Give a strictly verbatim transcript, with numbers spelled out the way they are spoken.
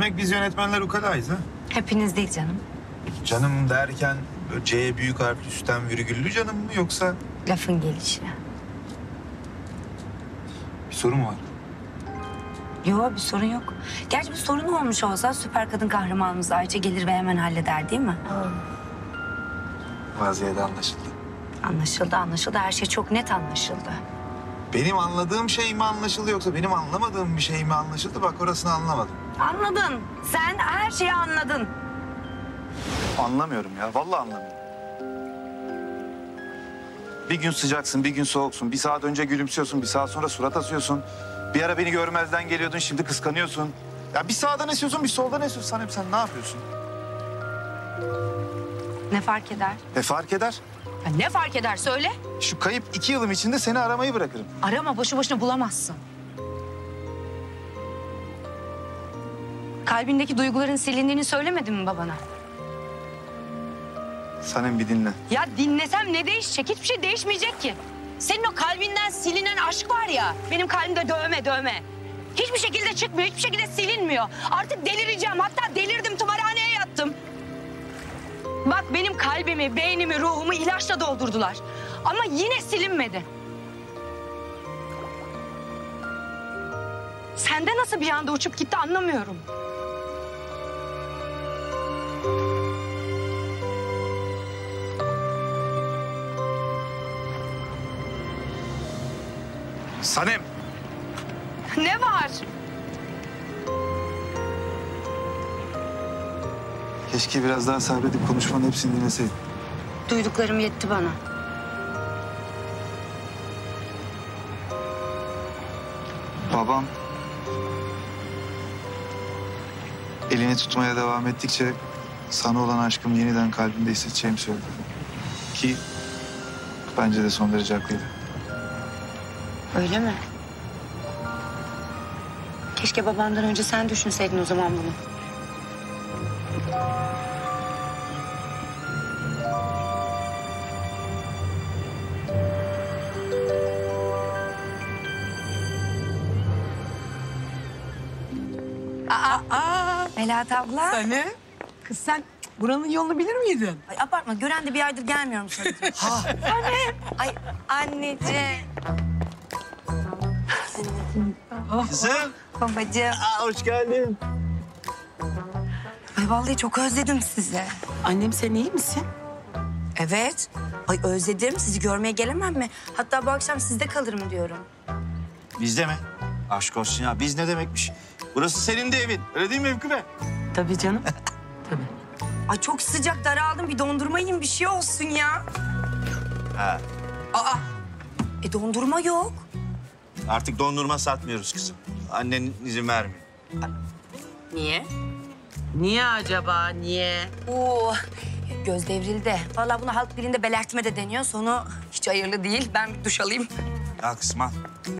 Demek biz yönetmenler ukalayız ha? Hepiniz değil canım. Canım derken böyle C büyük harfli üstten virgüllü canım mı yoksa Lafın gelişi. bir soru mu var? Yok, bir sorun yok. Gerçi bir sorun olmuş olsa süper kadın kahramanımız Ayça gelir ve hemen halleder değil mi? Vaziyette anlaşıldı. Anlaşıldı, anlaşıldı. Her şey çok net anlaşıldı. Benim anladığım şey mi anlaşıldı yoksa benim anlamadığım bir şey mi anlaşıldı? Bak orasını anlamadım. Anladın. Sen her şeyi anladın. Anlamıyorum ya. Vallahi anlamıyorum. Bir gün sıcaksın, bir gün soğuksun. Bir saat önce gülümsüyorsun, bir saat sonra surat asıyorsun. Bir ara beni görmezden geliyordun, şimdi kıskanıyorsun. Ya bir sağdan esiyorsun, bir soldan esiyorsun. Sanem sen ne yapıyorsun? Ne fark eder? E fark eder. Ya ne fark eder söyle. Şu kayıp iki yılım içinde seni aramayı bırakırım. Arama, boşu boşuna bulamazsın. Kalbindeki duyguların silindiğini söylemedin mi babana? Sanem bir dinle. Ya dinlesem ne değişecek? Hiçbir şey değişmeyecek ki. Senin o kalbinden silinen aşk var ya, benim kalbimde dövme dövme. Hiçbir şekilde çıkmıyor, hiçbir şekilde silinmiyor. Artık delireceğim, hatta delirdim, tımarhaneye yattım. Bak benim kalbimi, beynimi, ruhumu ilaçla doldurdular. Ama yine silinmedi. Sende nasıl bir anda uçup gitti anlamıyorum. Sanem! Ne var? Keşke biraz daha sabredip konuşmanın hepsini dinleseydim. Duyduklarım yetti bana. Babam elini tutmaya devam ettikçe sana olan aşkımı yeniden kalbimde hissedeceğimi söyledi. Ki bence de son derece haklıydı. Öyle mi? Keşke babandan önce sen düşünseydin o zaman bunu. Aa, aa. Melahat abla. Anne, kız sen buranın yolunu bilir miydin? Ay abartma, gören de bir aydır gelmiyorum sana. Ha. Anne. Ay anneciğim. Kızım. Babacığım. Aa, hoş geldin. Ay vallahi çok özledim sizi. Annem sen iyi misin? Evet. Ay özledim. Sizi görmeye gelemem mi? Hatta bu akşam sizde kalırım diyorum. Bizde mi? Aşk olsun ya. Biz ne demekmiş? Burası senin de evin. Öyle değil mi Mevki Bey? Tabii canım. Tabii. Ay çok sıcak, daraldım. Bir dondurma yiyin, bir şey olsun ya. Ha. Aa. E dondurma yok. Artık dondurma satmıyoruz kızım. Annen izin vermiyor. Niye? Niye acaba, niye? Oo, göz devrildi. Vallahi bunu halk dilinde belertme de deniyor. Sonu hiç hayırlı değil. Ben bir duş alayım. Ya kızım al.